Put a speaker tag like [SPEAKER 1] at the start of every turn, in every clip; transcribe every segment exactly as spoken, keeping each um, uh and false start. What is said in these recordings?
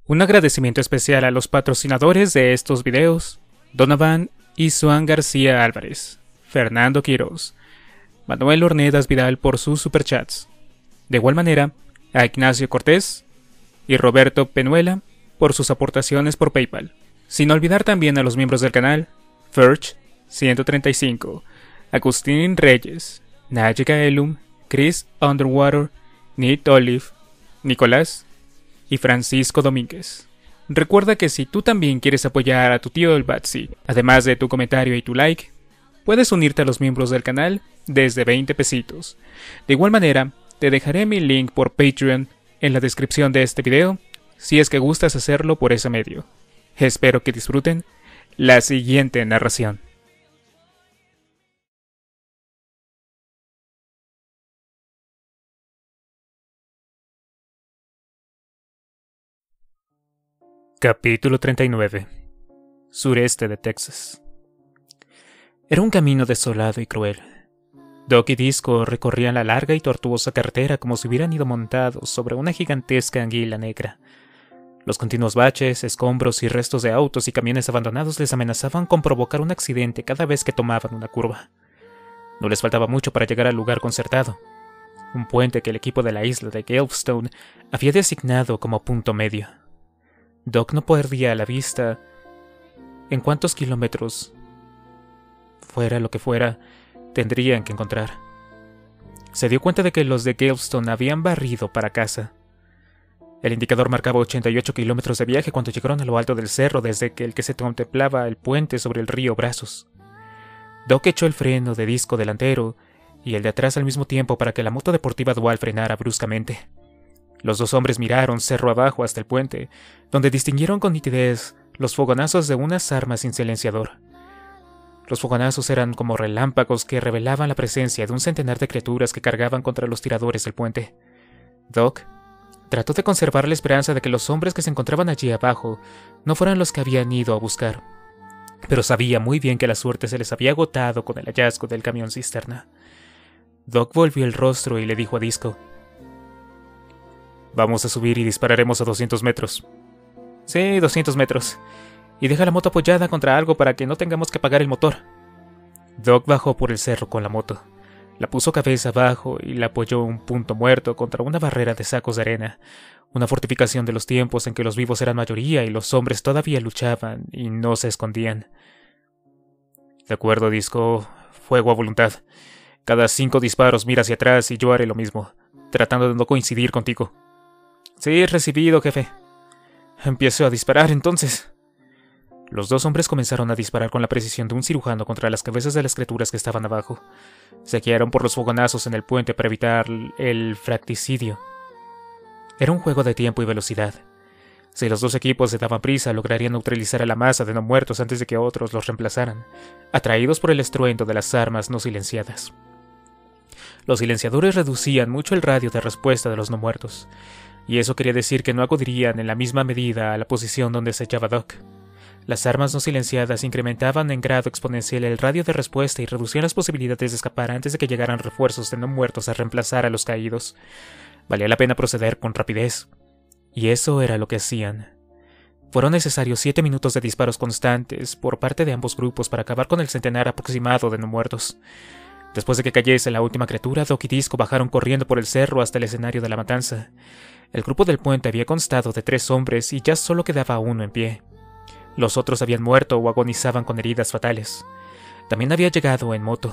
[SPEAKER 1] Un agradecimiento especial a los patrocinadores de estos videos: Donovan y Suan García Álvarez, Fernando Quiroz, Manuel Ornedas Vidal por sus superchats. De igual manera, a Ignacio Cortés y Roberto Penuela por sus aportaciones por PayPal. Sin olvidar también a los miembros del canal: Ferch ciento treinta y cinco, Agustín Reyes, Najica Elum, Chris Underwater, Nate Olive, Nicolás y Francisco Domínguez. Recuerda que si tú también quieres apoyar a tu tío el Batsy, además de tu comentario y tu like, puedes unirte a los miembros del canal desde veinte pesitos. De igual manera, te dejaré mi link por Patreon en la descripción de este video, si es que gustas hacerlo por ese medio. Espero que disfruten la siguiente narración. Capítulo treinta y nueve. Sureste de Texas. Era un camino desolado y cruel. Doc y Disco recorrían la larga y tortuosa carretera como si hubieran ido montados sobre una gigantesca anguila negra. Los continuos baches, escombros y restos de autos y camiones abandonados les amenazaban con provocar un accidente cada vez que tomaban una curva. No les faltaba mucho para llegar al lugar concertado, un puente que el equipo de la isla de Galveston había designado como punto medio. Doc no perdía la vista en cuántos kilómetros, fuera lo que fuera, tendrían que encontrar. Se dio cuenta de que los de Galveston habían barrido para casa. El indicador marcaba ochenta y ocho kilómetros de viaje cuando llegaron a lo alto del cerro desde que el que se contemplaba el puente sobre el río Brazos. Doc echó el freno de disco delantero y el de atrás al mismo tiempo para que la moto deportiva dual frenara bruscamente. Los dos hombres miraron cerro abajo hasta el puente, donde distinguieron con nitidez los fogonazos de unas armas sin silenciador. Los fogonazos eran como relámpagos que revelaban la presencia de un centenar de criaturas que cargaban contra los tiradores del puente. Doc trató de conservar la esperanza de que los hombres que se encontraban allí abajo no fueran los que habían ido a buscar, pero sabía muy bien que la suerte se les había agotado con el hallazgo del camión cisterna. Doc volvió el rostro y le dijo a Disco: «Vamos a subir y dispararemos a doscientos metros». «Sí, doscientos metros. Y deja la moto apoyada contra algo para que no tengamos que apagar el motor». Doc bajó por el cerro con la moto. La puso cabeza abajo y la apoyó un punto muerto contra una barrera de sacos de arena, una fortificación de los tiempos en que los vivos eran mayoría y los hombres todavía luchaban y no se escondían. «De acuerdo, Disco. Fuego a voluntad. Cada cinco disparos mira hacia atrás y yo haré lo mismo, tratando de no coincidir contigo». «Sí, recibido, jefe». «Empiezo a disparar, entonces». Los dos hombres comenzaron a disparar con la precisión de un cirujano contra las cabezas de las criaturas que estaban abajo. Se guiaron por los fogonazos en el puente para evitar el fracticidio. Era un juego de tiempo y velocidad. Si los dos equipos se daban prisa, lograrían neutralizar a la masa de no muertos antes de que otros los reemplazaran, atraídos por el estruendo de las armas no silenciadas. Los silenciadores reducían mucho el radio de respuesta de los no muertos, y eso quería decir que no acudirían en la misma medida a la posición donde se hallaba Doc. Las armas no silenciadas incrementaban en grado exponencial el radio de respuesta y reducían las posibilidades de escapar antes de que llegaran refuerzos de no muertos a reemplazar a los caídos. Valía la pena proceder con rapidez, y eso era lo que hacían. Fueron necesarios siete minutos de disparos constantes por parte de ambos grupos para acabar con el centenar aproximado de no muertos. Después de que cayese la última criatura, Doc y Disco bajaron corriendo por el cerro hasta el escenario de la matanza. El grupo del puente había constado de tres hombres y ya solo quedaba uno en pie. Los otros habían muerto o agonizaban con heridas fatales. También había llegado en moto.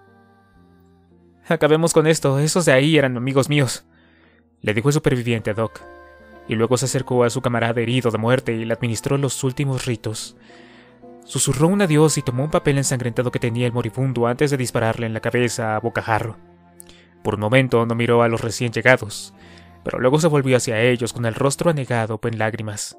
[SPEAKER 1] «Acabemos con esto, esos de ahí eran amigos míos», le dijo el superviviente a Doc, y luego se acercó a su camarada herido de muerte y le administró los últimos ritos. Susurró un adiós y tomó un papel ensangrentado que tenía el moribundo antes de dispararle en la cabeza a bocajarro. Por un momento no miró a los recién llegados, pero luego se volvió hacia ellos con el rostro anegado en lágrimas.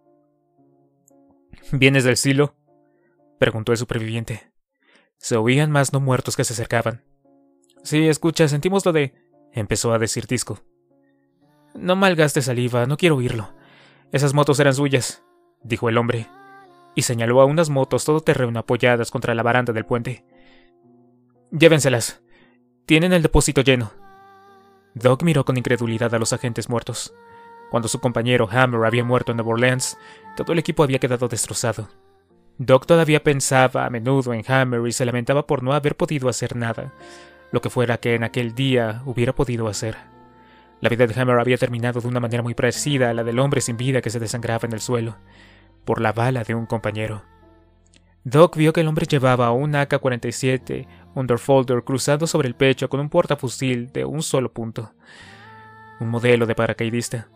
[SPEAKER 1] «¿Vienes del silo?», preguntó el superviviente. Se oían más no muertos que se acercaban. «Sí, escucha, sentimos lo de…», empezó a decir Disco. «No malgastes saliva, no quiero oírlo. Esas motos eran suyas», dijo el hombre, y señaló a unas motos todoterreno apoyadas contra la baranda del puente. «Llévenselas. Tienen el depósito lleno». Doc miró con incredulidad a los agentes muertos. Cuando su compañero Hammer había muerto en Nueva Orleans, todo el equipo había quedado destrozado. Doc todavía pensaba a menudo en Hammer y se lamentaba por no haber podido hacer nada, lo que fuera que en aquel día hubiera podido hacer. La vida de Hammer había terminado de una manera muy parecida a la del hombre sin vida que se desangraba en el suelo, por la bala de un compañero. Doc vio que el hombre llevaba un A K cuarenta y siete Underfolder cruzado sobre el pecho con un portafusil de un solo punto. Un modelo de paracaidista.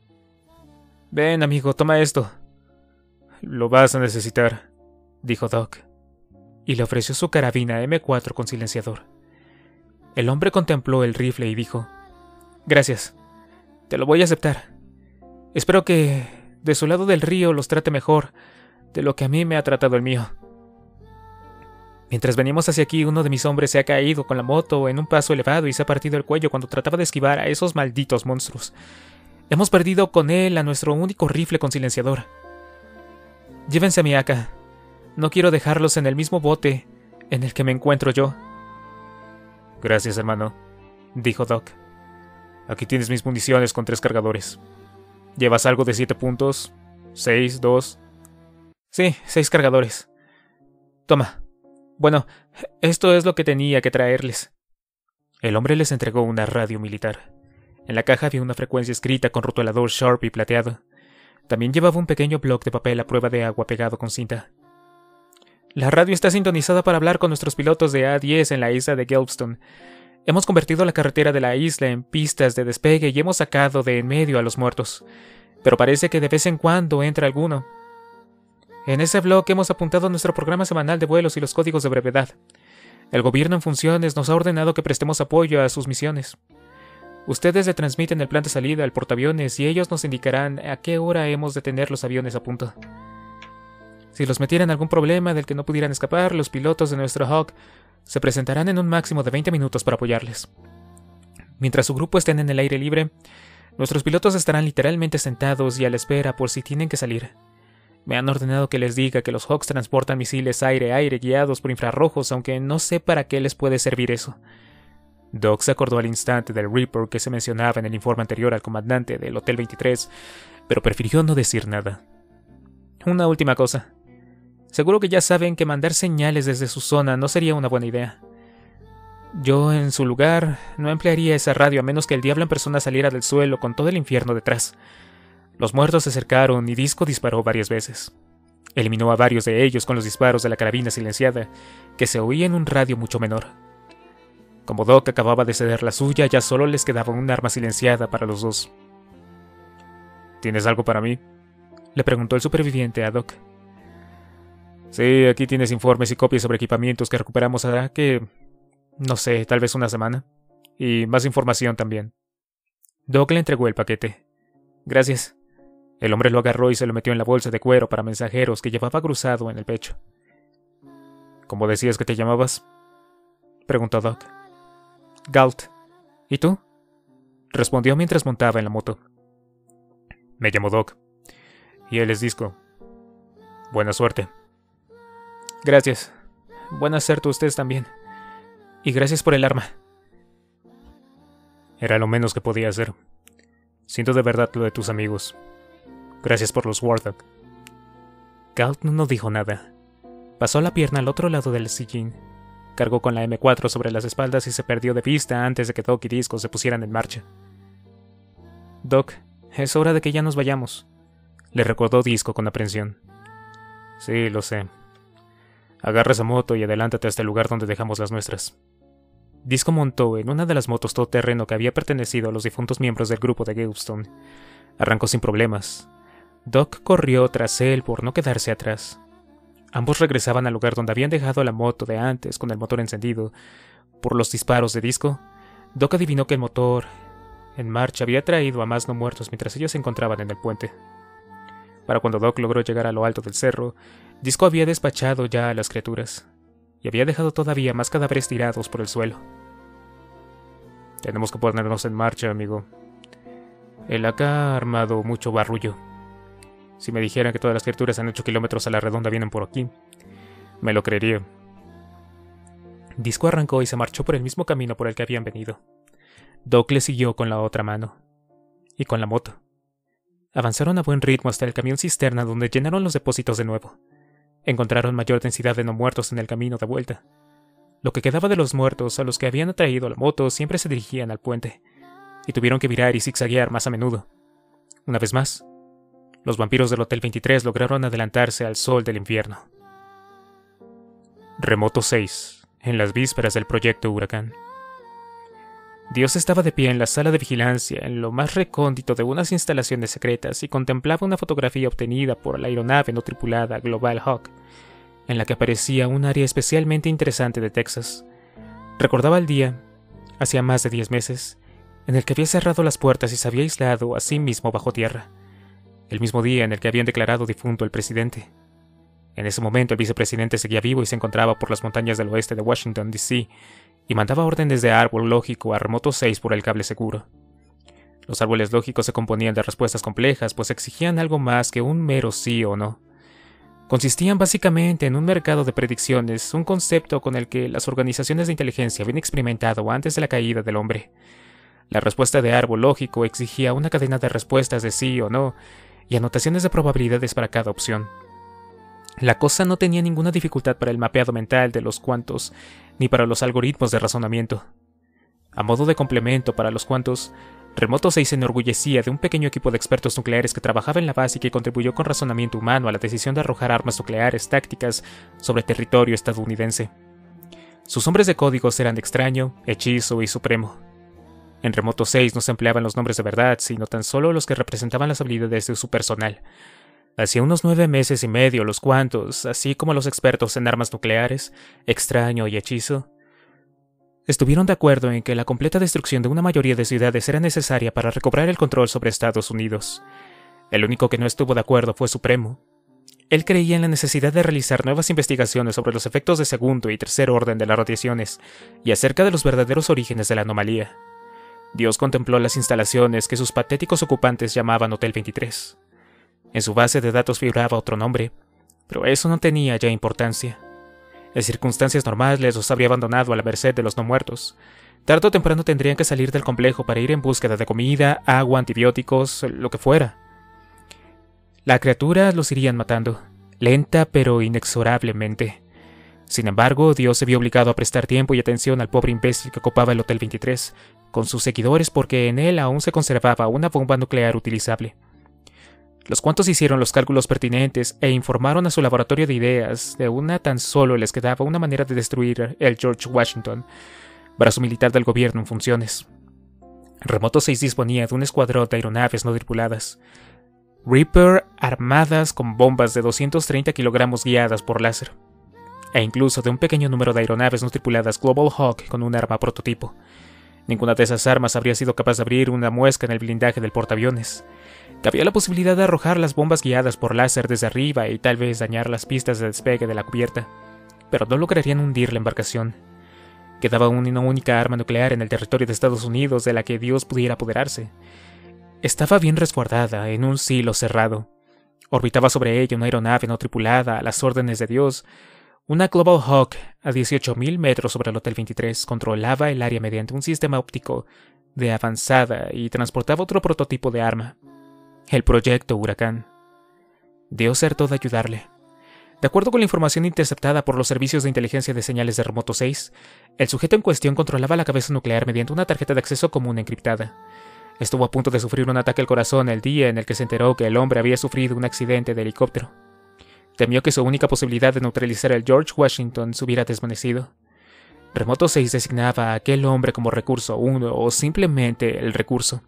[SPEAKER 1] «Ven, amigo, toma esto». «Lo vas a necesitar», dijo Doc, y le ofreció su carabina eme cuatro con silenciador. El hombre contempló el rifle y dijo: «Gracias, te lo voy a aceptar. Espero que de su lado del río los trate mejor de lo que a mí me ha tratado el mío. Mientras veníamos hacia aquí, uno de mis hombres se ha caído con la moto en un paso elevado y se ha partido el cuello cuando trataba de esquivar a esos malditos monstruos. Hemos perdido con él a nuestro único rifle con silenciador. Llévense a mi A K. No quiero dejarlos en el mismo bote en el que me encuentro yo». «Gracias, hermano», dijo Doc. «Aquí tienes mis municiones con tres cargadores. ¿Llevas algo de siete puntos? ¿Seis? ¿Dos?» «Sí, seis cargadores. Toma. Bueno, esto es lo que tenía que traerles». El hombre les entregó una radio militar. En la caja había una frecuencia escrita con rotulador Sharpie plateado. También llevaba un pequeño bloc de papel a prueba de agua pegado con cinta. «La radio está sintonizada para hablar con nuestros pilotos de A diez en la isla de Galveston. Hemos convertido la carretera de la isla en pistas de despegue y hemos sacado de en medio a los muertos. Pero parece que de vez en cuando entra alguno. En ese bloque hemos apuntado nuestro programa semanal de vuelos y los códigos de brevedad. El gobierno en funciones nos ha ordenado que prestemos apoyo a sus misiones. Ustedes le transmiten el plan de salida al portaaviones y ellos nos indicarán a qué hora hemos de tener los aviones a punto. Si los metieran algún problema del que no pudieran escapar, los pilotos de nuestro Hawk se presentarán en un máximo de veinte minutos para apoyarles. Mientras su grupo estén en el aire libre, nuestros pilotos estarán literalmente sentados y a la espera por si tienen que salir. Me han ordenado que les diga que los Hawks transportan misiles aire-aire guiados por infrarrojos, aunque no sé para qué les puede servir eso». Doc se acordó al instante del Reaper que se mencionaba en el informe anterior al comandante del Hotel veintitrés, pero prefirió no decir nada. «Una última cosa. Seguro que ya saben que mandar señales desde su zona no sería una buena idea. Yo, en su lugar, no emplearía esa radio a menos que el diablo en persona saliera del suelo con todo el infierno detrás. Los muertos se acercaron y Disco disparó varias veces. Eliminó a varios de ellos con los disparos de la carabina silenciada, que se oía en un radio mucho menor. Como Doc acababa de ceder la suya, ya solo les quedaba un arma silenciada para los dos. «¿Tienes algo para mí?», le preguntó el superviviente a Doc. «Sí, aquí tienes informes y copias sobre equipamientos que recuperamos hará que... no sé, tal vez una semana. Y más información también». Doc le entregó el paquete. «Gracias». El hombre lo agarró y se lo metió en la bolsa de cuero para mensajeros que llevaba cruzado en el pecho. «¿Cómo decías que te llamabas?», preguntó Doc. «Galt. ¿Y tú?», respondió mientras montaba en la moto. «Me llamo Doc. Y él es Disco. Buena suerte». «Gracias. Buena suerte ustedes también. Y gracias por el arma». «Era lo menos que podía hacer. Siento de verdad lo de tus amigos. Gracias por los Warthog». Galt no dijo nada. Pasó la pierna al otro lado del sillín, cargó con la eme cuatro sobre las espaldas y se perdió de vista antes de que Doc y Disco se pusieran en marcha. «Doc, es hora de que ya nos vayamos», le recordó Disco con aprensión. «Sí, lo sé. Agarra esa moto y adelántate hasta el lugar donde dejamos las nuestras». Disco montó en una de las motos todoterreno que había pertenecido a los difuntos miembros del grupo de Galveston. Arrancó sin problemas. Doc corrió tras él por no quedarse atrás. Ambos regresaban al lugar donde habían dejado la moto de antes con el motor encendido. Por los disparos de Disco, Doc adivinó que el motor en marcha había traído a más no muertos mientras ellos se encontraban en el puente. Para cuando Doc logró llegar a lo alto del cerro, Disco había despachado ya a las criaturas, y había dejado todavía más cadáveres tirados por el suelo. «Tenemos que ponernos en marcha, amigo. El A K ha armado mucho barullo. Si me dijeran que todas las criaturas en ocho kilómetros a la redonda vienen por aquí, me lo creería». Disco arrancó y se marchó por el mismo camino por el que habían venido. Doc le siguió con la otra mano. Y con la moto. Avanzaron a buen ritmo hasta el camión cisterna donde llenaron los depósitos de nuevo. Encontraron mayor densidad de no muertos en el camino de vuelta. Lo que quedaba de los muertos a los que habían atraído la moto siempre se dirigían al puente, y tuvieron que virar y zigzaguear más a menudo. Una vez más, los vampiros del Hotel veintitrés lograron adelantarse al sol del invierno. Remoto seis, en las vísperas del proyecto Huracán. Dios estaba de pie en la sala de vigilancia, en lo más recóndito de unas instalaciones secretas, y contemplaba una fotografía obtenida por la aeronave no tripulada Global Hawk, en la que aparecía un área especialmente interesante de Texas. Recordaba el día, hacía más de diez meses, en el que había cerrado las puertas y se había aislado a sí mismo bajo tierra. El mismo día en el que habían declarado difunto el presidente. En ese momento el vicepresidente seguía vivo y se encontraba por las montañas del oeste de Washington, D C, y mandaba órdenes de árbol lógico a Remoto seis por el cable seguro. Los árboles lógicos se componían de respuestas complejas, pues exigían algo más que un mero sí o no. Consistían básicamente en un mercado de predicciones, un concepto con el que las organizaciones de inteligencia habían experimentado antes de la caída del hombre. La respuesta de árbol lógico exigía una cadena de respuestas de sí o no, y anotaciones de probabilidades para cada opción. La cosa no tenía ninguna dificultad para el mapeado mental de los cuantos, ni para los algoritmos de razonamiento. A modo de complemento para los cuantos, Remoto seis se enorgullecía de un pequeño equipo de expertos nucleares que trabajaba en la base y que contribuyó con razonamiento humano a la decisión de arrojar armas nucleares tácticas sobre territorio estadounidense. Sus nombres de códigos eran Extraño, Hechizo y Supremo. En Remoto seis no se empleaban los nombres de verdad, sino tan solo los que representaban las habilidades de su personal. Hacía unos nueve meses y medio los cuantos, así como los expertos en armas nucleares, Extraño y Hechizo, estuvieron de acuerdo en que la completa destrucción de una mayoría de ciudades era necesaria para recobrar el control sobre Estados Unidos. El único que no estuvo de acuerdo fue Supremo. Él creía en la necesidad de realizar nuevas investigaciones sobre los efectos de segundo y tercer orden de las radiaciones y acerca de los verdaderos orígenes de la anomalía. Dios contempló las instalaciones que sus patéticos ocupantes llamaban Hotel veintitrés. En su base de datos figuraba otro nombre, pero eso no tenía ya importancia. En circunstancias normales los habría abandonado a la merced de los no muertos. Tarde o temprano tendrían que salir del complejo para ir en búsqueda de comida, agua, antibióticos, lo que fuera. La criatura los irían matando, lenta pero inexorablemente. Sin embargo, Dios se vio obligado a prestar tiempo y atención al pobre imbécil que ocupaba el Hotel veintitrés, con sus seguidores porque en él aún se conservaba una bomba nuclear utilizable. Los cuantos hicieron los cálculos pertinentes e informaron a su laboratorio de ideas. De una tan solo les quedaba una manera de destruir el George Washington, brazo militar del gobierno en funciones. Remoto seis disponía de un escuadrón de aeronaves no tripuladas, Reaper armadas con bombas de doscientos treinta kilogramos guiadas por láser, e incluso de un pequeño número de aeronaves no tripuladas Global Hawk con un arma prototipo. Ninguna de esas armas habría sido capaz de abrir una muesca en el blindaje del portaaviones. Cabía la posibilidad de arrojar las bombas guiadas por láser desde arriba y tal vez dañar las pistas de despegue de la cubierta, pero no lograrían hundir la embarcación. Quedaba una única arma nuclear en el territorio de Estados Unidos de la que Dios pudiera apoderarse. Estaba bien resguardada en un silo cerrado. Orbitaba sobre ella una aeronave no tripulada a las órdenes de Dios. Una Global Hawk a dieciocho mil metros sobre el Hotel veintitrés controlaba el área mediante un sistema óptico de avanzada y transportaba otro prototipo de arma, el proyecto Huracán. Dios trató de ayudarle. De acuerdo con la información interceptada por los servicios de inteligencia de señales de Remoto seis, el sujeto en cuestión controlaba la cabeza nuclear mediante una tarjeta de acceso común encriptada. Estuvo a punto de sufrir un ataque al corazón el día en el que se enteró que el hombre había sufrido un accidente de helicóptero. Temió que su única posibilidad de neutralizar el George Washington se hubiera desvanecido. Remoto seis designaba a aquel hombre como recurso uno o simplemente el recurso.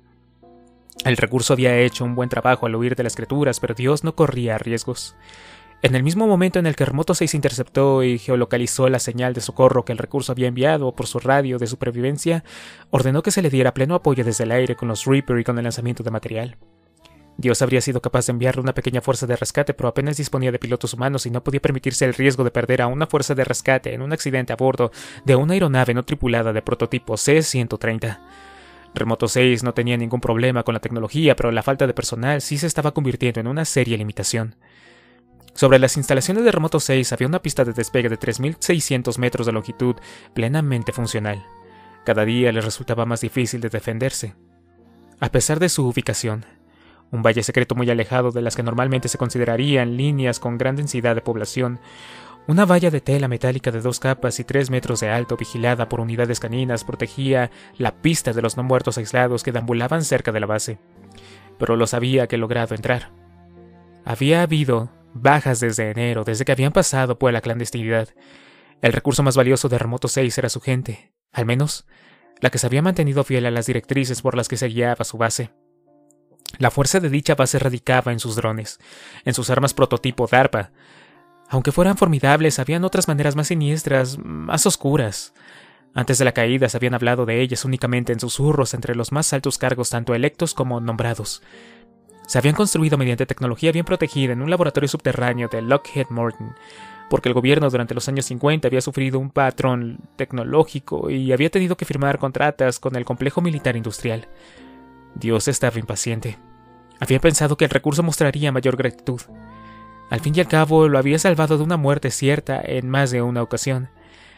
[SPEAKER 1] El recurso había hecho un buen trabajo al huir de las criaturas, pero Dios no corría riesgos. En el mismo momento en el que Remoto seis interceptó y geolocalizó la señal de socorro que el recurso había enviado por su radio de supervivencia, ordenó que se le diera pleno apoyo desde el aire con los Reaper y con el lanzamiento de material. Dios habría sido capaz de enviarle una pequeña fuerza de rescate, pero apenas disponía de pilotos humanos y no podía permitirse el riesgo de perder a una fuerza de rescate en un accidente a bordo de una aeronave no tripulada de prototipo C ciento treinta. Remoto seis no tenía ningún problema con la tecnología, pero la falta de personal sí se estaba convirtiendo en una seria limitación. Sobre las instalaciones de Remoto seis había una pista de despegue de tres mil seiscientos metros de longitud plenamente funcional. Cada día les resultaba más difícil de defenderse. A pesar de su ubicación, un valle secreto muy alejado de las que normalmente se considerarían líneas con gran densidad de población. Una valla de tela metálica de dos capas y tres metros de alto, vigilada por unidades caninas, protegía la pista de los no muertos aislados que deambulaban cerca de la base. Pero los había que logrado entrar. Había habido bajas desde enero, desde que habían pasado por la clandestinidad. El recurso más valioso de Remoto seis era su gente, al menos la que se había mantenido fiel a las directrices por las que se guiaba su base. La fuerza de dicha base radicaba en sus drones, en sus armas prototipo DARPA. Aunque fueran formidables, habían otras maneras más siniestras, más oscuras. Antes de la caída se habían hablado de ellas únicamente en susurros entre los más altos cargos tanto electos como nombrados. Se habían construido mediante tecnología bien protegida en un laboratorio subterráneo de Lockheed Martin, porque el gobierno durante los años cincuenta había sufrido un patrón tecnológico y había tenido que firmar contratas con el complejo militar industrial. Dios estaba impaciente. Había pensado que el recurso mostraría mayor gratitud. Al fin y al cabo, lo había salvado de una muerte cierta en más de una ocasión.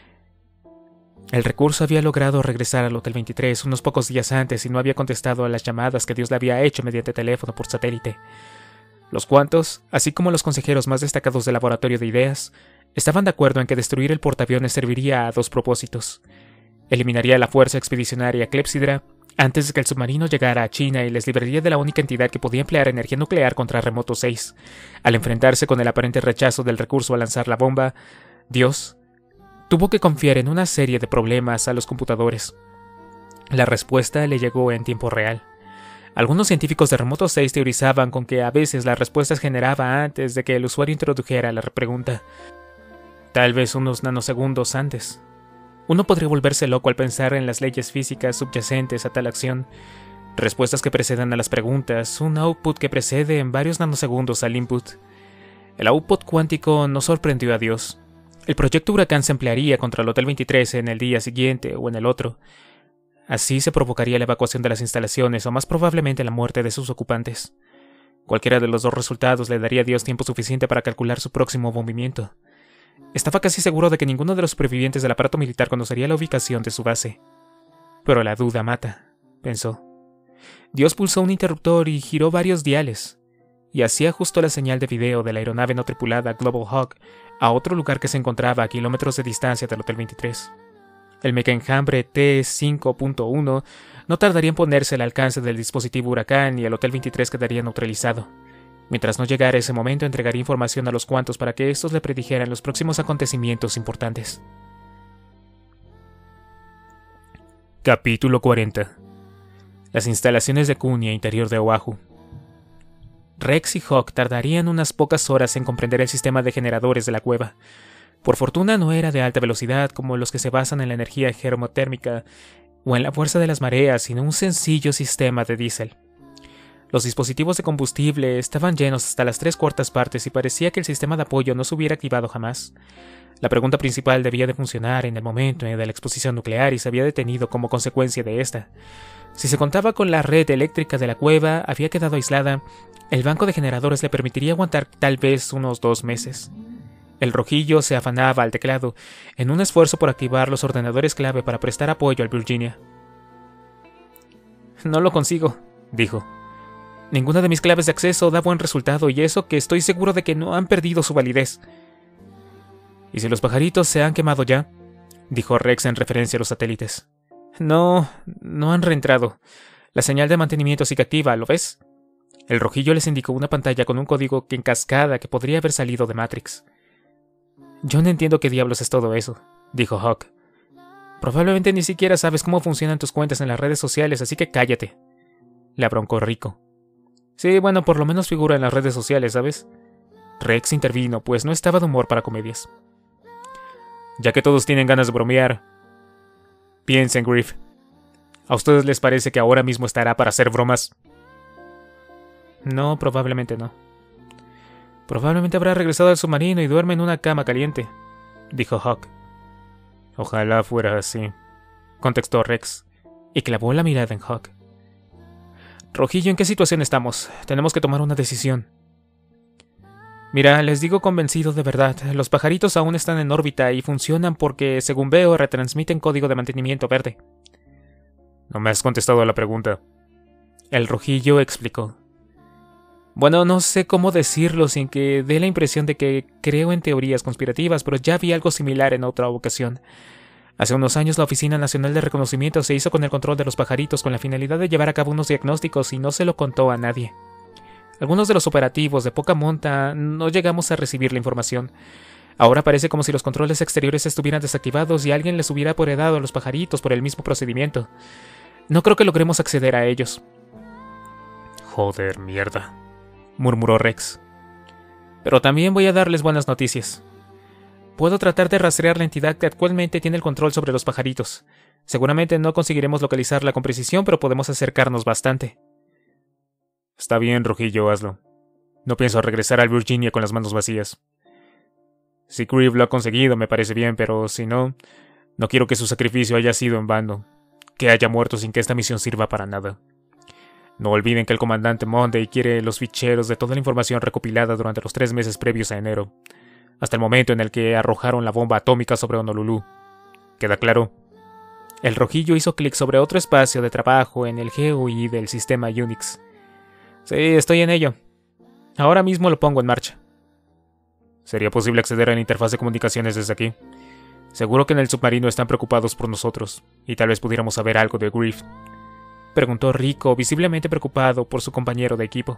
[SPEAKER 1] El recurso había logrado regresar al Hotel veintitrés unos pocos días antes y no había contestado a las llamadas que Dios le había hecho mediante teléfono por satélite. Los cuantos, así como los consejeros más destacados del laboratorio de ideas, estaban de acuerdo en que destruir el portaaviones serviría a dos propósitos. Eliminaría la fuerza expedicionaria Clepsidra antes de que el submarino llegara a China y les libraría de la única entidad que podía emplear energía nuclear contra Remoto seis. Al enfrentarse con el aparente rechazo del recurso a lanzar la bomba, Dios tuvo que confiar en una serie de problemas a los computadores. La respuesta le llegó en tiempo real. Algunos científicos de Remoto seis teorizaban con que a veces las respuestas generaba antes de que el usuario introdujera la pregunta. Tal vez unos nanosegundos antes. Uno podría volverse loco al pensar en las leyes físicas subyacentes a tal acción. Respuestas que precedan a las preguntas, un output que precede en varios nanosegundos al input. El output cuántico no sorprendió a Dios. El proyecto Huracán se emplearía contra el Hotel veintitrés en el día siguiente o en el otro. Así se provocaría la evacuación de las instalaciones o más probablemente la muerte de sus ocupantes. Cualquiera de los dos resultados le daría a Dios tiempo suficiente para calcular su próximo movimiento. Estaba casi seguro de que ninguno de los supervivientes del aparato militar conocería la ubicación de su base. Pero la duda mata, pensó. Dios pulsó un interruptor y giró varios diales, y así ajustó la señal de video de la aeronave no tripulada Global Hawk a otro lugar que se encontraba a kilómetros de distancia del Hotel veintitrés. El mecaenjambre T cinco punto uno no tardaría en ponerse al alcance del dispositivo Huracán y el Hotel veintitrés quedaría neutralizado. Mientras no llegara ese momento, entregaría información a los cuantos para que estos le predijeran los próximos acontecimientos importantes. Capítulo cuarenta. Las instalaciones de Cunia, interior de Oahu. Rex y Hawk tardarían unas pocas horas en comprender el sistema de generadores de la cueva. Por fortuna no era de alta velocidad como los que se basan en la energía germotérmica o en la fuerza de las mareas, sino un sencillo sistema de diésel. Los dispositivos de combustible estaban llenos hasta las tres cuartas partes y parecía que el sistema de apoyo no se hubiera activado jamás. La pregunta principal debía de funcionar en el momento de la exposición nuclear y se había detenido como consecuencia de esta. Si se contaba con la red eléctrica de la cueva, había quedado aislada, el banco de generadores le permitiría aguantar tal vez unos dos meses. El rojillo se afanaba al teclado, en un esfuerzo por activar los ordenadores clave para prestar apoyo al Virginia. «No lo consigo», dijo. «Ninguna de mis claves de acceso da buen resultado y eso que estoy seguro de que no han perdido su validez». «¿Y si los pajaritos se han quemado ya?», dijo Rex en referencia a los satélites. «No, no han reentrado. La señal de mantenimiento sigue activa, ¿lo ves?». El rojillo les indicó una pantalla con un código en cascada que podría haber salido de Matrix. «Yo no entiendo qué diablos es todo eso», dijo Hawk. «Probablemente ni siquiera sabes cómo funcionan tus cuentas en las redes sociales, así que cállate», le abroncó Rico. «Sí, bueno, por lo menos figura en las redes sociales, ¿sabes?». Rex intervino, pues no estaba de humor para comedias. «Ya que todos tienen ganas de bromear, piensen, Griff. ¿A ustedes les parece que ahora mismo estará para hacer bromas?». «No, probablemente no». «Probablemente habrá regresado al submarino y duerme en una cama caliente», dijo Hawk. «Ojalá fuera así», contestó Rex, y clavó la mirada en Hawk. «Rojillo, ¿en qué situación estamos? Tenemos que tomar una decisión». «Mira, les digo convencido de verdad, los pajaritos aún están en órbita y funcionan porque, según veo, retransmiten código de mantenimiento verde». «No me has contestado a la pregunta». El rojillo explicó. Bueno, no sé cómo decirlo sin que dé la impresión de que creo en teorías conspirativas, pero ya vi algo similar en otra ocasión. Hace unos años la Oficina Nacional de Reconocimiento se hizo con el control de los pajaritos con la finalidad de llevar a cabo unos diagnósticos y no se lo contó a nadie. Algunos de los operativos de poca monta no llegamos a recibir la información. Ahora parece como si los controles exteriores estuvieran desactivados y alguien les hubiera apoderado a los pajaritos por el mismo procedimiento. No creo que logremos acceder a ellos.
[SPEAKER 2] Joder, mierda,
[SPEAKER 1] murmuró Rex. Pero también voy a darles buenas noticias. Puedo tratar de rastrear la entidad que actualmente tiene el control sobre los pajaritos. Seguramente no conseguiremos localizarla con precisión, pero podemos acercarnos bastante.
[SPEAKER 2] Está bien, Rojillo, hazlo. No pienso regresar al Virginia con las manos vacías. Si Griff lo ha conseguido, me parece bien, pero si no, no quiero que su sacrificio haya sido en vano, que haya muerto sin que esta misión sirva para nada. No olviden que el comandante Monday quiere los ficheros de toda la información recopilada durante los tres meses previos a enero, hasta el momento en el que arrojaron la bomba atómica sobre Honolulu. ¿Queda claro?
[SPEAKER 1] El Rojillo hizo clic sobre otro espacio de trabajo en el G U I del sistema Unix. Sí, estoy en ello. Ahora mismo lo pongo en marcha.
[SPEAKER 2] ¿Sería posible acceder a la interfaz de comunicaciones desde aquí? Seguro que en el submarino están preocupados por nosotros, y tal vez pudiéramos saber algo de Griff.
[SPEAKER 1] Preguntó Rico, visiblemente preocupado por su compañero de equipo.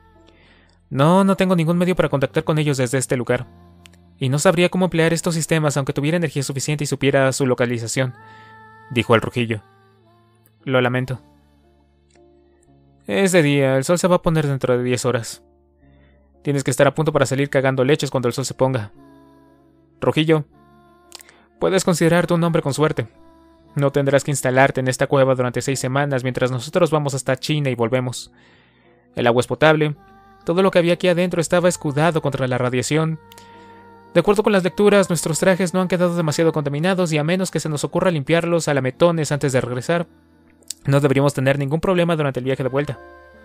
[SPEAKER 1] No, no tengo ningún medio para contactar con ellos desde este lugar. Y no sabría cómo emplear estos sistemas aunque tuviera energía suficiente y supiera su localización, dijo el Rojillo. Lo lamento. Es de día, el sol se va a poner dentro de diez horas. Tienes que estar a punto para salir cagando leches cuando el sol se ponga. Rojillo, puedes considerarte un hombre con suerte. No tendrás que instalarte en esta cueva durante seis semanas mientras nosotros vamos hasta China y volvemos. El agua es potable. Todo lo que había aquí adentro estaba escudado contra la radiación. De acuerdo con las lecturas, nuestros trajes no han quedado demasiado contaminados y a menos que se nos ocurra limpiarlos a lametones antes de regresar, no deberíamos tener ningún problema durante el viaje de vuelta.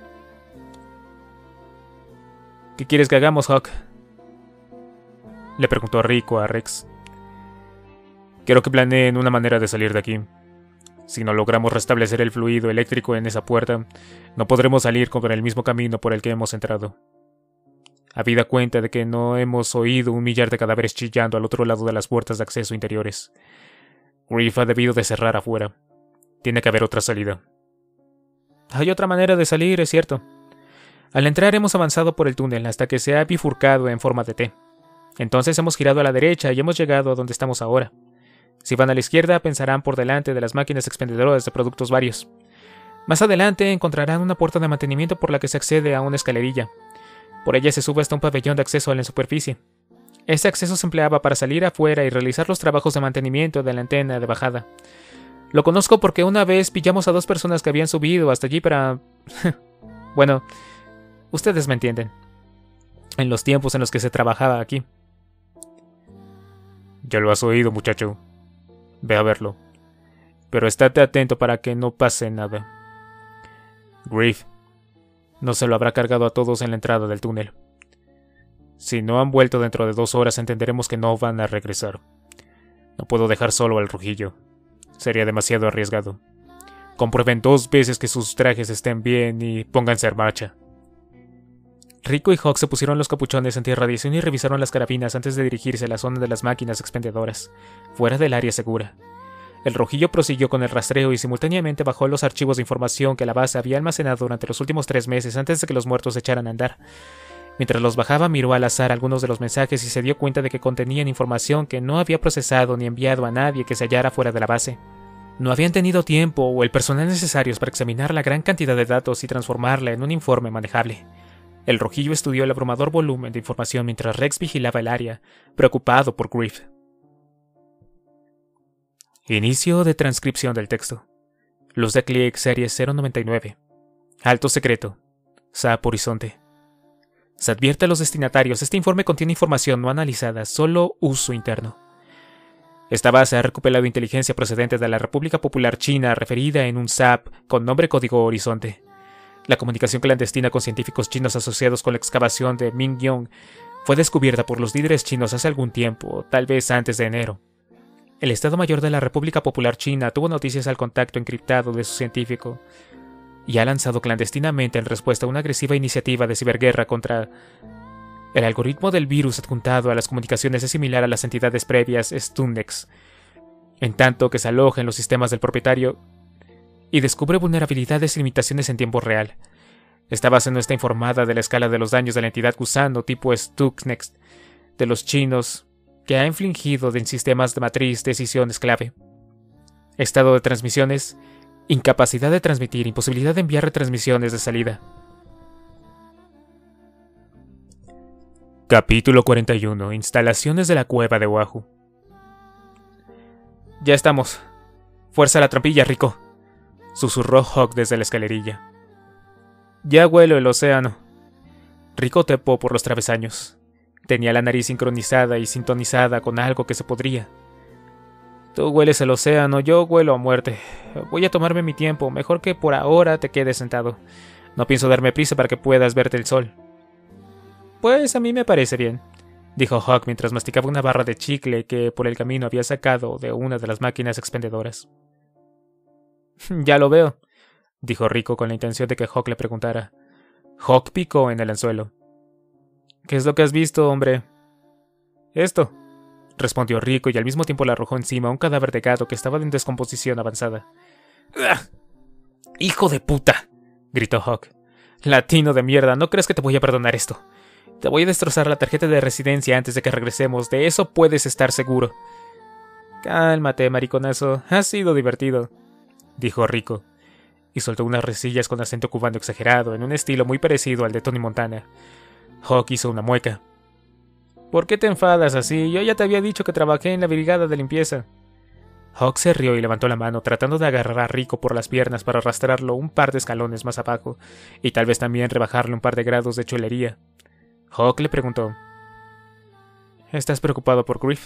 [SPEAKER 1] ¿Qué quieres que hagamos, Hawk?, le preguntó Rico a Rex.
[SPEAKER 2] Quiero que planeen una manera de salir de aquí. Si no logramos restablecer el fluido eléctrico en esa puerta, no podremos salir con el mismo camino por el que hemos entrado. Habida cuenta de que no hemos oído un millar de cadáveres chillando al otro lado de las puertas de acceso interiores. Griff ha debido de cerrar afuera. Tiene que haber otra salida.
[SPEAKER 1] Hay otra manera de salir, es cierto. Al entrar hemos avanzado por el túnel hasta que se ha bifurcado en forma de T. Entonces hemos girado a la derecha y hemos llegado a donde estamos ahora. Si van a la izquierda, pensarán por delante de las máquinas expendedoras de productos varios. Más adelante encontrarán una puerta de mantenimiento por la que se accede a una escalerilla. Por ella se sube hasta un pabellón de acceso a la superficie. Este acceso se empleaba para salir afuera y realizar los trabajos de mantenimiento de la antena de bajada. Lo conozco porque una vez pillamos a dos personas que habían subido hasta allí para... bueno, ustedes me entienden. En los tiempos en los que se trabajaba aquí.
[SPEAKER 2] Ya lo has oído, muchacho. Ve a verlo. Pero estate atento para que no pase nada. Griff no se lo habrá cargado a todos en la entrada del túnel. Si no han vuelto dentro de dos horas, entenderemos que no van a regresar. No puedo dejar solo al Rojillo. Sería demasiado arriesgado. Comprueben dos veces que sus trajes estén bien y pónganse en marcha.
[SPEAKER 1] Rico y Hawk se pusieron los capuchones antirradiación y revisaron las carabinas antes de dirigirse a la zona de las máquinas expendedoras, fuera del área segura. El Rojillo prosiguió con el rastreo y simultáneamente bajó los archivos de información que la base había almacenado durante los últimos tres meses antes de que los muertos se echaran a andar. Mientras los bajaba, miró al azar algunos de los mensajes y se dio cuenta de que contenían información que no había procesado ni enviado a nadie que se hallara fuera de la base. No habían tenido tiempo o el personal necesarios para examinar la gran cantidad de datos y transformarla en un informe manejable. El Rojillo estudió el abrumador volumen de información mientras Rex vigilaba el área, preocupado por Griff. Inicio de transcripción del texto. Luz de clic serie cero noventa y nueve. Alto secreto. S A P Horizonte. Se advierte a los destinatarios, este informe contiene información no analizada, solo uso interno. Esta base ha recopilado inteligencia procedente de la República Popular China referida en un S A P con nombre código Horizonte. La comunicación clandestina con científicos chinos asociados con la excavación de Mingyong fue descubierta por los líderes chinos hace algún tiempo, tal vez antes de enero. El Estado Mayor de la República Popular China tuvo noticias al contacto encriptado de su científico. y ha lanzado clandestinamente en respuesta a una agresiva iniciativa de ciberguerra contra... El algoritmo del virus adjuntado a las comunicaciones es similar a las entidades previas Stunnex, en tanto que se aloja en los sistemas del propietario y descubre vulnerabilidades y limitaciones en tiempo real. Esta base no está informada de la escala de los daños de la entidad gusano tipo Stuxnex de los chinos que ha infligido en sistemas de matriz decisiones clave. Estado de transmisiones: incapacidad de transmitir, imposibilidad de enviar retransmisiones de salida. Capítulo cuarenta y uno. Instalaciones de la cueva de Oahu. Ya estamos. Fuerza la trampilla, Rico, susurró Hawk desde la escalerilla. Ya huelo el océano. Rico trepó por los travesaños. Tenía la nariz sincronizada y sintonizada con algo que se podría. Tú hueles el océano, yo huelo a muerte. Voy a tomarme mi tiempo, mejor que por ahora te quedes sentado. No pienso darme prisa para que puedas verte el sol. Pues a mí me parece bien, dijo Hawk mientras masticaba una barra de chicle que por el camino había sacado de una de las máquinas expendedoras. Ya lo veo, dijo Rico con la intención de que Hawk le preguntara. Hawk picó en el anzuelo. ¿Qué es lo que has visto, hombre? Esto, respondió Rico y al mismo tiempo le arrojó encima un cadáver de gato que estaba en descomposición avanzada. ¡Ah! ¡Hijo de puta!, gritó Hawk. Latino de mierda, ¿no crees que te voy a perdonar esto? Te voy a destrozar la tarjeta de residencia antes de que regresemos, de eso puedes estar seguro. Cálmate, mariconazo, ha sido divertido, dijo Rico, y soltó unas risillas con acento cubano exagerado, en un estilo muy parecido al de Tony Montana. Hawk hizo una mueca. ¿Por qué te enfadas así? Yo ya te había dicho que trabajé en la brigada de limpieza. Hawk se rió y levantó la mano, tratando de agarrar a Rico por las piernas para arrastrarlo un par de escalones más abajo, y tal vez también rebajarle un par de grados de chulería. Hawk le preguntó: ¿Estás preocupado por Griff?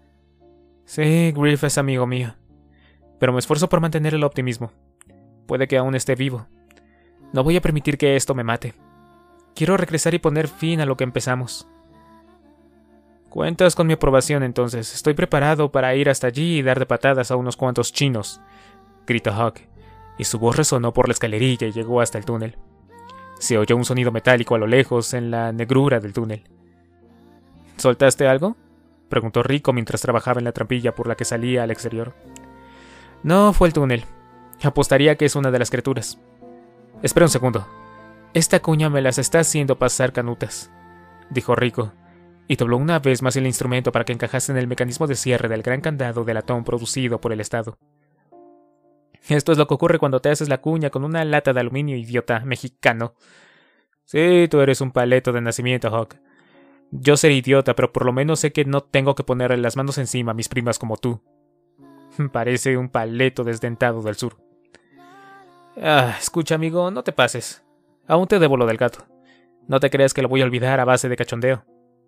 [SPEAKER 1] Sí, Griff es amigo mío, pero me esfuerzo por mantener el optimismo. Puede que aún esté vivo. No voy a permitir que esto me mate. Quiero regresar y poner fin a lo que empezamos. Cuentas con mi aprobación entonces. Estoy preparado para ir hasta allí y dar de patadas a unos cuantos chinos, gritó Hawk, y su voz resonó por la escalerilla y llegó hasta el túnel. Se oyó un sonido metálico a lo lejos en la negrura del túnel. ¿Soltaste algo?, preguntó Rico mientras trabajaba en la trampilla por la que salía al exterior. No, fue el túnel. Apostaría que es una de las criaturas. Espera un segundo. Esta cuña me las está haciendo pasar canutas, dijo Rico, y dobló una vez más el instrumento para que encajase en el mecanismo de cierre del gran candado de latón producido por el Estado. Esto es lo que ocurre cuando te haces la cuña con una lata de aluminio, idiota mexicano. Sí, tú eres un paleto de nacimiento, Hawk. Yo seré idiota, pero por lo menos sé que no tengo que ponerle las manos encima a mis primas como tú. Parece un paleto desdentado del sur. Ah, escucha, amigo, no te pases. Aún te debo lo del gato. No te creas que lo voy a olvidar a base de cachondeo.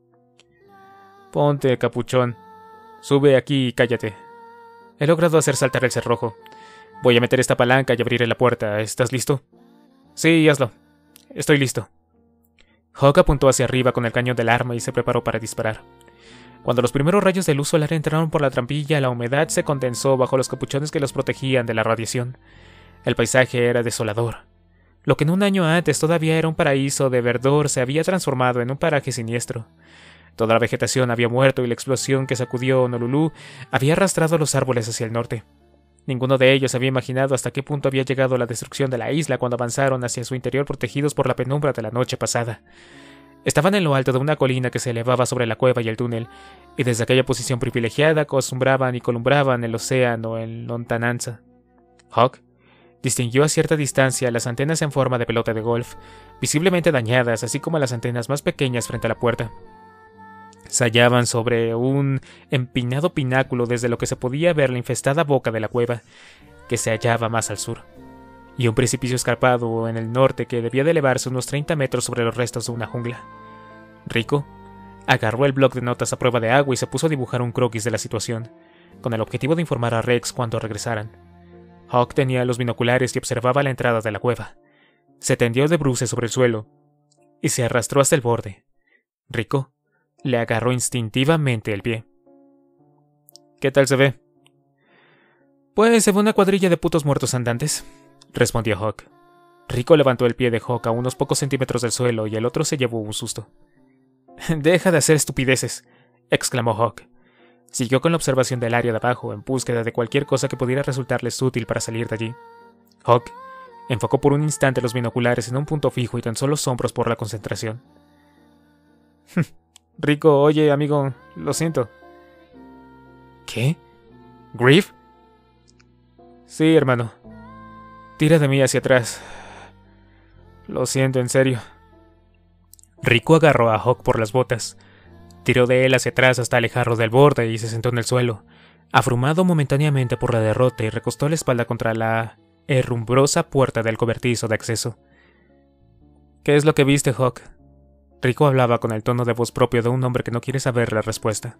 [SPEAKER 1] Ponte, capuchón. Sube aquí y cállate. He logrado hacer saltar el cerrojo. Voy a meter esta palanca y abriré la puerta. ¿Estás listo? Sí, hazlo. Estoy listo. Hawk apuntó hacia arriba con el cañón del arma y se preparó para disparar. Cuando los primeros rayos de luz solar entraron por la trampilla, la humedad se condensó bajo los capuchones que los protegían de la radiación. El paisaje era desolador. Lo que en un año antes todavía era un paraíso de verdor se había transformado en un paraje siniestro. Toda la vegetación había muerto y la explosión que sacudió Honolulu había arrastrado los árboles hacia el norte. Ninguno de ellos había imaginado hasta qué punto había llegado la destrucción de la isla cuando avanzaron hacia su interior protegidos por la penumbra de la noche pasada. Estaban en lo alto de una colina que se elevaba sobre la cueva y el túnel, y desde aquella posición privilegiada acostumbraban y columbraban el océano en lontananza. Hawk distinguió a cierta distancia las antenas en forma de pelota de golf, visiblemente dañadas, así como las antenas más pequeñas frente a la puerta. Se hallaban sobre un empinado pináculo desde lo que se podía ver la infestada boca de la cueva, que se hallaba más al sur, y un precipicio escarpado en el norte que debía de elevarse unos treinta metros sobre los restos de una jungla. Rico agarró el bloc de notas a prueba de agua y se puso a dibujar un croquis de la situación, con el objetivo de informar a Rex cuando regresaran. Hawk tenía los binoculares y observaba la entrada de la cueva. Se tendió de bruces sobre el suelo y se arrastró hasta el borde. Rico le agarró instintivamente el pie. ¿Qué tal se ve? Pues se ve una cuadrilla de putos muertos andantes, respondió Hawk. Rico levantó el pie de Hawk a unos pocos centímetros del suelo y el otro se llevó un susto. «Deja de hacer estupideces», exclamó Hawk. Siguió con la observación del área de abajo, en búsqueda de cualquier cosa que pudiera resultarles útil para salir de allí. Hawk enfocó por un instante los binoculares en un punto fijo y tensó los hombros por la concentración. «Rico, oye, amigo, lo siento». «¿Qué? ¿Griff?» «Sí, hermano. Tira de mí hacia atrás. Lo siento, en serio». Rico agarró a Hawk por las botas, tiró de él hacia atrás hasta alejarlo del borde y se sentó en el suelo, abrumado momentáneamente por la derrota, y recostó la espalda contra la herrumbrosa puerta del cobertizo de acceso. «¿Qué es lo que viste, Hawk?» Rico hablaba con el tono de voz propio de un hombre que no quiere saber la respuesta.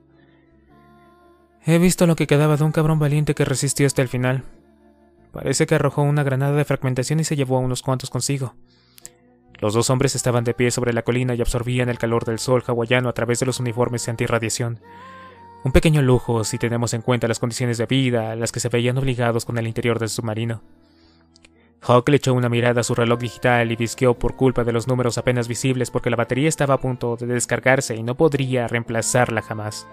[SPEAKER 1] «He visto lo que quedaba de un cabrón valiente que resistió hasta el final. Parece que arrojó una granada de fragmentación y se llevó a unos cuantos consigo». Los dos hombres estaban de pie sobre la colina y absorbían el calor del sol hawaiano a través de los uniformes antirradiación. Un pequeño lujo si tenemos en cuenta las condiciones de vida a las que se veían obligados con el interior del submarino. Hawk le echó una mirada a su reloj digital y visqueó por culpa de los números apenas visibles porque la batería estaba a punto de descargarse y no podría reemplazarla jamás.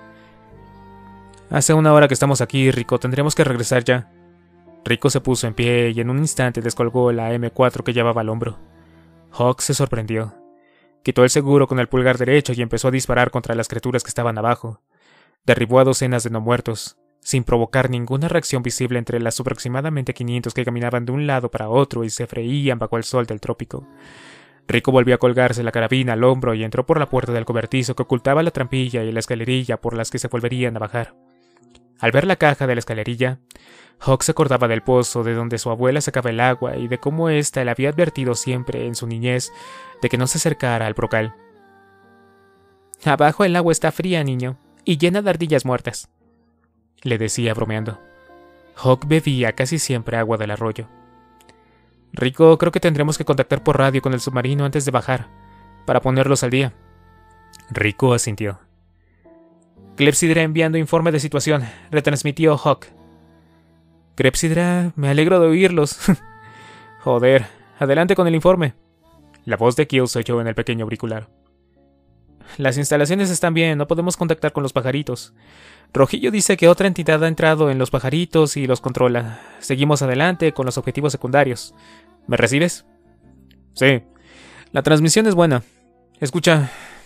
[SPEAKER 1] «Hace una hora que estamos aquí, Rico. Tendremos que regresar ya». Rico se puso en pie y en un instante descolgó la eme cuatro que llevaba al hombro. Hawk se sorprendió. Quitó el seguro con el pulgar derecho y empezó a disparar contra las criaturas que estaban abajo. Derribó a docenas de no muertos, sin provocar ninguna reacción visible entre las aproximadamente quinientos que caminaban de un lado para otro y se freían bajo el sol del trópico. Rico volvió a colgarse la carabina al hombro y entró por la puerta del cobertizo que ocultaba la trampilla y la escalerilla por las que se volverían a bajar. Al ver la caja de la escalerilla, Hawk se acordaba del pozo de donde su abuela sacaba el agua y de cómo ésta le había advertido siempre en su niñez de que no se acercara al brocal. «Abajo el agua está fría, niño, y llena de ardillas muertas», le decía bromeando. Hawk bebía casi siempre agua del arroyo. «Rico, creo que tendremos que contactar por radio con el submarino antes de bajar, para ponerlos al día». Rico asintió. «Clepsidra enviando informe de situación», retransmitió Hawk. «Clepsidra, me alegro de oírlos». «Joder, adelante con el informe». La voz de Kiel se oyó en el pequeño auricular. «Las instalaciones están bien, no podemos contactar con los pajaritos. Rojillo dice que otra entidad ha entrado en los pajaritos y los controla. Seguimos adelante con los objetivos secundarios. ¿Me recibes?» «Sí. La transmisión es buena. Escucha,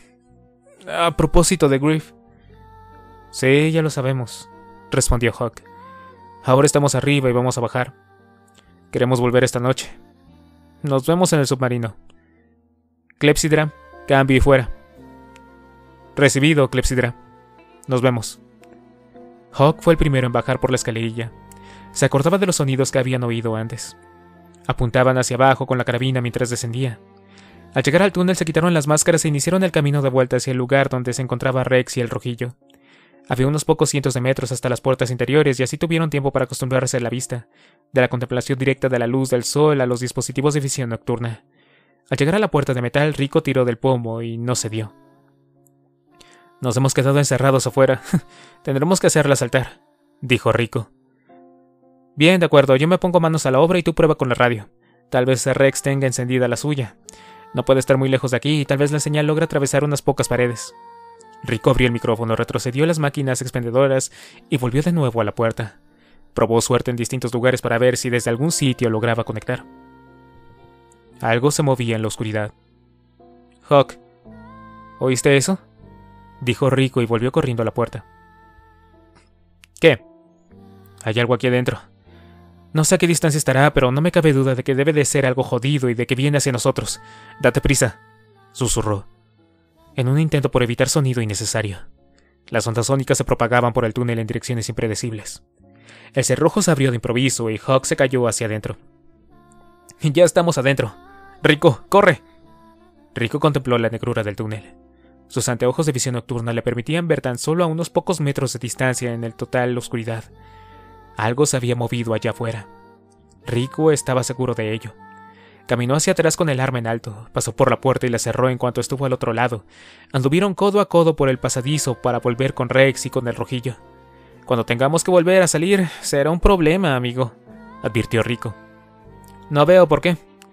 [SPEAKER 1] a propósito de Griff». «Sí, ya lo sabemos», respondió Hawk. «Ahora estamos arriba y vamos a bajar. Queremos volver esta noche. Nos vemos en el submarino. Clepsidra, cambio y fuera». «Recibido, Clepsidra. Nos vemos». Hawk fue el primero en bajar por la escalerilla. Se acordaba de los sonidos que habían oído antes. Apuntaban hacia abajo con la carabina mientras descendía. Al llegar al túnel se quitaron las máscaras e iniciaron el camino de vuelta hacia el lugar donde se encontraba Rex y el Rojillo. Había unos pocos cientos de metros hasta las puertas interiores y así tuvieron tiempo para acostumbrarse a la vista, de la contemplación directa de la luz del sol a los dispositivos de visión nocturna. Al llegar a la puerta de metal, Rico tiró del pomo y no cedió. «Nos hemos quedado encerrados afuera. Tendremos que hacerla saltar», dijo Rico. «Bien, de acuerdo, yo me pongo manos a la obra y tú prueba con la radio. Tal vez Rex tenga encendida la suya. No puede estar muy lejos de aquí y tal vez la señal logre atravesar unas pocas paredes». Rico abrió el micrófono, retrocedió las máquinas expendedoras y volvió de nuevo a la puerta. Probó suerte en distintos lugares para ver si desde algún sitio lograba conectar. Algo se movía en la oscuridad. «Hawk, ¿oíste eso?», dijo Rico y volvió corriendo a la puerta. «¿Qué?». «Hay algo aquí adentro. No sé a qué distancia estará, pero no me cabe duda de que debe de ser algo jodido y de que viene hacia nosotros. Date prisa», susurró, en un intento por evitar sonido innecesario. Las ondas sónicas se propagaban por el túnel en direcciones impredecibles. El cerrojo se abrió de improviso y Hawk se cayó hacia adentro. «Ya estamos adentro. Rico, corre». Rico contempló la negrura del túnel. Sus anteojos de visión nocturna le permitían ver tan solo a unos pocos metros de distancia en el total oscuridad. Algo se había movido allá afuera. Rico estaba seguro de ello. Caminó hacia atrás con el arma en alto, pasó por la puerta y la cerró en cuanto estuvo al otro lado. Anduvieron codo a codo por el pasadizo para volver con Rex y con el Rojillo. «Cuando tengamos que volver a salir, será un problema, amigo», advirtió Rico. «No veo por qué.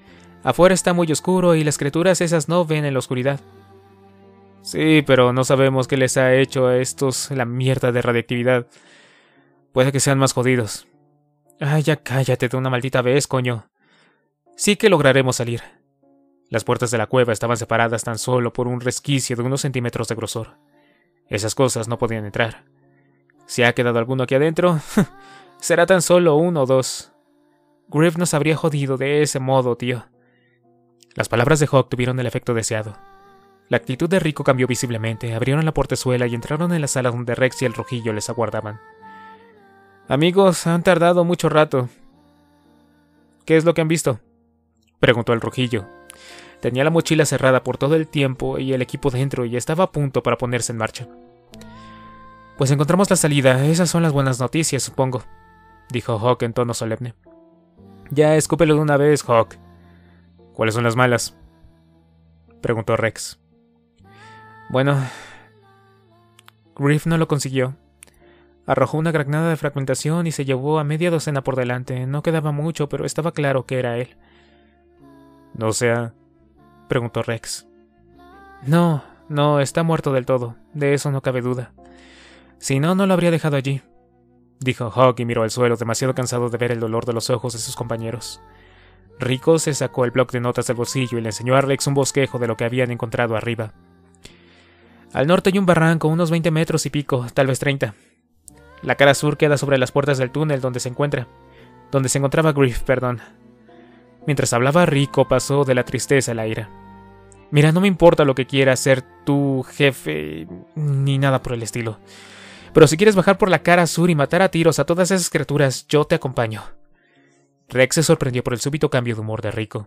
[SPEAKER 1] Afuera está muy oscuro y las criaturas esas no ven en la oscuridad.
[SPEAKER 2] Sí, pero no sabemos qué les ha hecho a estos la mierda de radiactividad. Puede que sean más jodidos.
[SPEAKER 1] Ay, ya cállate de una maldita vez, coño. Sí que lograremos salir.
[SPEAKER 2] Las puertas de la cueva estaban separadas tan solo por un resquicio de unos centímetros de grosor. Esas cosas no podían entrar. Si ha quedado alguno aquí adentro, será tan solo uno o dos.
[SPEAKER 1] Griff nos habría jodido de ese modo, tío.
[SPEAKER 2] Las palabras de Hawk tuvieron el efecto deseado. La actitud de Rico cambió visiblemente, abrieron la portezuela y entraron en la sala donde Rex y el Rojillo les aguardaban.
[SPEAKER 1] Amigos, han tardado mucho rato.
[SPEAKER 2] ¿Qué es lo que han visto?, preguntó el Rojillo. Tenía la mochila cerrada por todo el tiempo y el equipo dentro y estaba a punto para ponerse en marcha.
[SPEAKER 1] Pues encontramos la salida, esas son las buenas noticias, supongo, dijo Hawk en tono solemne.
[SPEAKER 2] Ya, escúpelo de una vez, Hawk. ¿Cuáles son las malas?, preguntó Rex.
[SPEAKER 1] Bueno, Griff no lo consiguió. Arrojó una granada de fragmentación y se llevó a media docena por delante. No quedaba mucho, pero estaba claro que era él.
[SPEAKER 2] ¿No sea?, preguntó Rex.
[SPEAKER 1] No, no, está muerto del todo. De eso no cabe duda. Si no, no lo habría dejado allí,
[SPEAKER 2] dijo Hawk y miró al suelo, demasiado cansado de ver el dolor de los ojos de sus compañeros. Rico se sacó el bloc de notas del bolsillo y le enseñó a Rex un bosquejo de lo que habían encontrado arriba.
[SPEAKER 1] Al norte hay un barranco, unos veinte metros y pico, tal vez treinta. La cara sur queda sobre las puertas del túnel donde se encuentra. Donde se encontraba Griff, perdón. Mientras hablaba, Rico pasó de la tristeza a la ira. Mira, no me importa lo que quieras ser tu jefe, ni nada por el estilo. Pero si quieres bajar por la cara sur y matar a tiros a todas esas criaturas, yo te acompaño.
[SPEAKER 2] Rex se sorprendió por el súbito cambio de humor de Rico.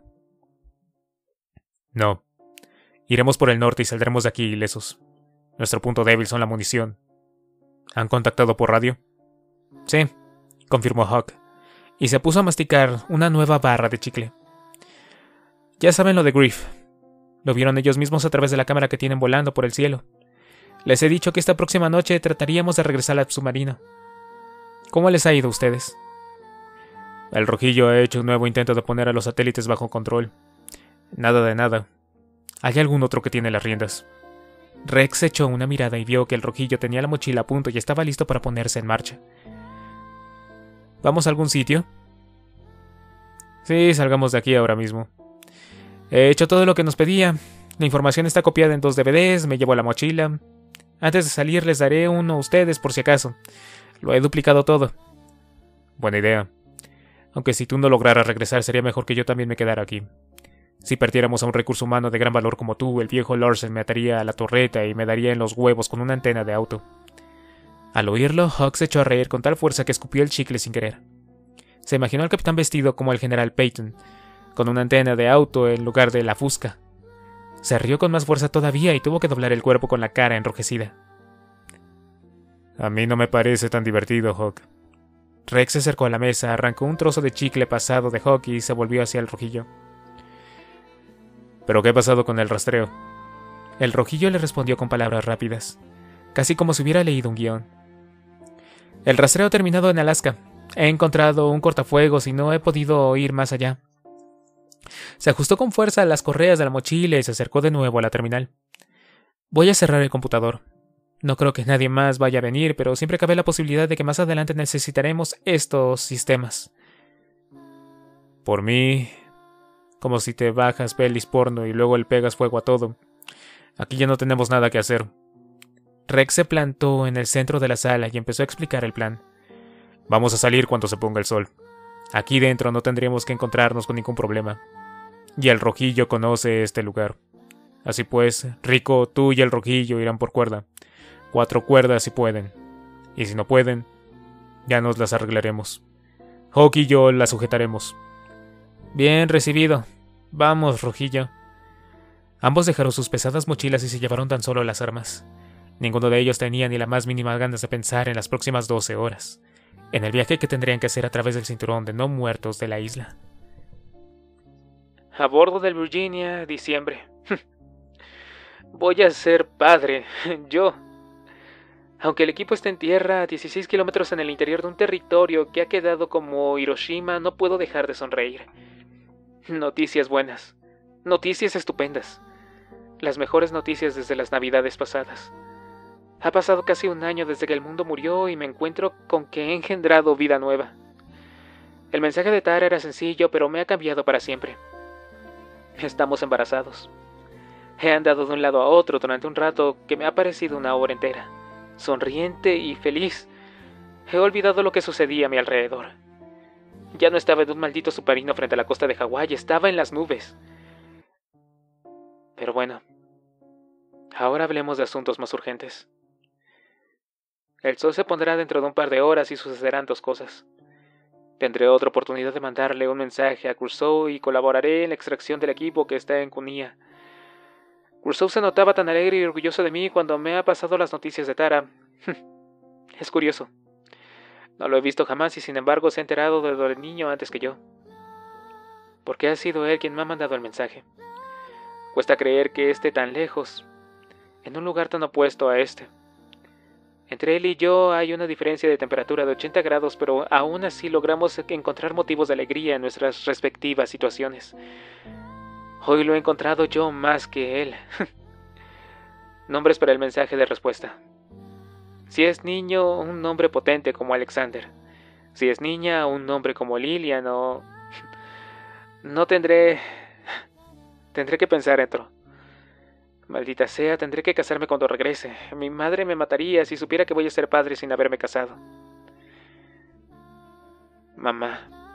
[SPEAKER 2] No. Iremos por el norte y saldremos de aquí ilesos. Nuestro punto débil son la munición. ¿Han contactado por radio?
[SPEAKER 1] Sí, confirmó Hawk, y se puso a masticar una nueva barra de chicle. Ya saben lo de Griff. Lo vieron ellos mismos a través de la cámara que tienen volando por el cielo. Les he dicho que esta próxima noche trataríamos de regresar al submarino. ¿Cómo les ha ido a ustedes?
[SPEAKER 2] El Rojillo ha hecho un nuevo intento de poner a los satélites bajo control. Nada de nada. ¿Hay algún otro que tiene las riendas?
[SPEAKER 1] Rex echó una mirada y vio que el Rojillo tenía la mochila a punto y estaba listo para ponerse en marcha. ¿Vamos a algún sitio?
[SPEAKER 2] Sí, salgamos de aquí ahora mismo.
[SPEAKER 1] He hecho todo lo que nos pedía. La información está copiada en dos D V Ds, me llevo la mochila. Antes de salir les daré uno a ustedes por si acaso. Lo he duplicado todo.
[SPEAKER 2] Buena idea. Aunque si tú no lograras regresar sería mejor que yo también me quedara aquí. Si perdiéramos a un recurso humano de gran valor como tú, el viejo Larsen me ataría a la torreta y me daría en los huevos con una antena de auto.
[SPEAKER 1] Al oírlo, Hawk se echó a reír con tal fuerza que escupió el chicle sin querer. Se imaginó al capitán vestido como el general Peyton, con una antena de auto en lugar de la fusca. Se rió con más fuerza todavía y tuvo que doblar el cuerpo con la cara enrojecida.
[SPEAKER 2] A mí no me parece tan divertido, Hawk.
[SPEAKER 1] Rex se acercó a la mesa, arrancó un trozo de chicle pasado de Hawk y se volvió hacia el Rojillo.
[SPEAKER 2] ¿Pero qué ha pasado con el rastreo?
[SPEAKER 1] El Rojillo le respondió con palabras rápidas, casi como si hubiera leído un guión. El rastreo ha terminado en Alaska. He encontrado un cortafuegos y no he podido ir más allá. Se ajustó con fuerza a las correas de la mochila y se acercó de nuevo a la terminal. Voy a cerrar el computador. No creo que nadie más vaya a venir, pero siempre cabe la posibilidad de que más adelante necesitaremos estos sistemas.
[SPEAKER 2] Por mí, como si te bajas pelis porno y luego le pegas fuego a todo. Aquí ya no tenemos nada que hacer.
[SPEAKER 1] Rex se plantó en el centro de la sala y empezó a explicar el plan.
[SPEAKER 2] Vamos a salir cuando se ponga el sol. Aquí dentro no tendríamos que encontrarnos con ningún problema. Y el Rojillo conoce este lugar. Así pues, Rico, tú y el Rojillo irán por cuerda. Cuatro cuerdas si pueden. Y si no pueden, ya nos las arreglaremos. Hawk y yo las sujetaremos.
[SPEAKER 1] Bien recibido. Vamos, Rojillo. Ambos dejaron sus pesadas mochilas y se llevaron tan solo las armas. Ninguno de ellos tenía ni la más mínima ganas de pensar en las próximas doce horas, en el viaje que tendrían que hacer a través del cinturón de no muertos de la isla. A bordo del Virginia, diciembre. Voy a ser padre, yo. Aunque el equipo está en tierra a dieciséis kilómetros en el interior de un territorio que ha quedado como Hiroshima, no puedo dejar de sonreír. Noticias buenas. Noticias estupendas. Las mejores noticias desde las navidades pasadas. Ha pasado casi un año desde que el mundo murió y me encuentro con que he engendrado vida nueva. El mensaje de Tara era sencillo, pero me ha cambiado para siempre. Estamos embarazados. He andado de un lado a otro durante un rato que me ha parecido una hora entera, sonriente y feliz. He olvidado lo que sucedía a mi alrededor. Ya no estaba en un maldito submarino frente a la costa de Hawái, estaba en las nubes. Pero bueno, ahora hablemos de asuntos más urgentes. El sol se pondrá dentro de un par de horas y sucederán dos cosas. Tendré otra oportunidad de mandarle un mensaje a Crusoe y colaboraré en la extracción del equipo que está en Cunía. Crusoe se notaba tan alegre y orgulloso de mí cuando me ha pasado las noticias de Tara. Es curioso. No lo he visto jamás y sin embargo se ha enterado de lo del niño antes que yo. Porque ha sido él quien me ha mandado el mensaje. Cuesta creer que esté tan lejos, en un lugar tan opuesto a este. Entre él y yo hay una diferencia de temperatura de ochenta grados, pero aún así logramos encontrar motivos de alegría en nuestras respectivas situaciones. Hoy lo he encontrado yo más que él. Nombres para el mensaje de respuesta. Si es niño, un nombre potente como Alexander. Si es niña, un nombre como Lillian o... No tendré... Tendré que pensar dentro. Maldita sea, tendré que casarme cuando regrese. Mi madre me mataría si supiera que voy a ser padre sin haberme casado. Mamá.